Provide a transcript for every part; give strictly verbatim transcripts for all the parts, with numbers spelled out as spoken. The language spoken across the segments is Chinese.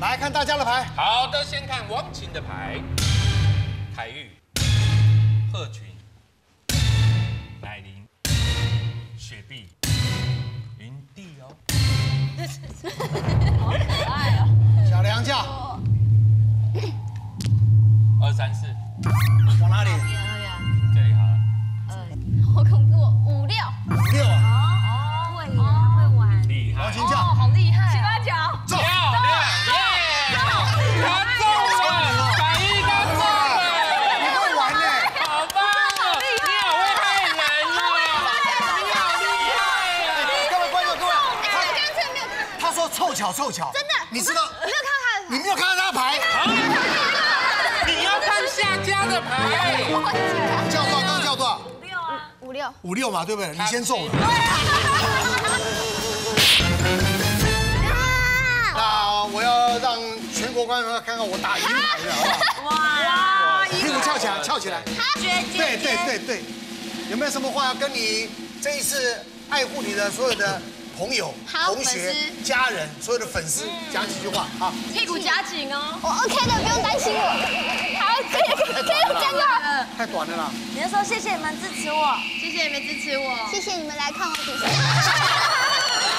来看大家的牌。 好的，先看王琴的牌，凯玉、贺群、乃琳、雪碧、云帝哦。 好可爱哦。 小梁叫。 二三四， 往哪里？ 这里好了。 呃，好恐怖哦，五六。 五六啊。 哦，会耶，会玩。 厉害。 王琴叫。 好厉害。七八九。 中。 漂亮，耶！他中了，凯玉他中了。 你会玩呢？ 好棒哦！你好会害人哦！你好厉害！ 各位观众，各位， 他干脆没有看。 他说凑巧凑巧， 真的， 你知道？ 没有看他的。 你没有看到他的牌？ 你要看下家的牌。 叫多少？刚刚叫多少？ 五六啊，五六。 五六嘛，对不对？你先中了。那我要让全国观众看看我打赢牌的，好不好？ 哇！ 屁股翘起来，翘起来。 绝绝对对对对，有没有什么话要跟你这一次爱护你的所有的朋友、同学、家人、所有的粉丝讲几句话啊？ 屁股夹紧哦。 我 OK 的，不用担心我。好，可以可以可以真的。 太短了啦。 你就说谢谢你们支持我， 谢谢你们支持我。 谢谢你们来看我比赛。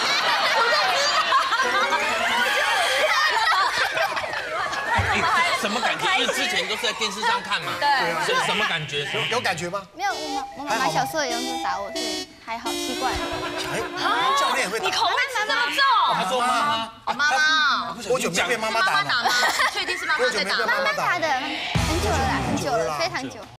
什么感觉？因为之前都是在电视上看嘛。 对。 是什么感觉？ 有感觉吗？ 没有，我妈我妈妈小时候也用这打我，所以还好习惯。 哎，教练也会打。 你口味怎么这么重？ 他说妈妈， 妈妈。 多久没被妈妈打了？ 吗？确定是妈妈在打？ 多久没被妈妈打？ 打的很久了啦，很久了，非常久。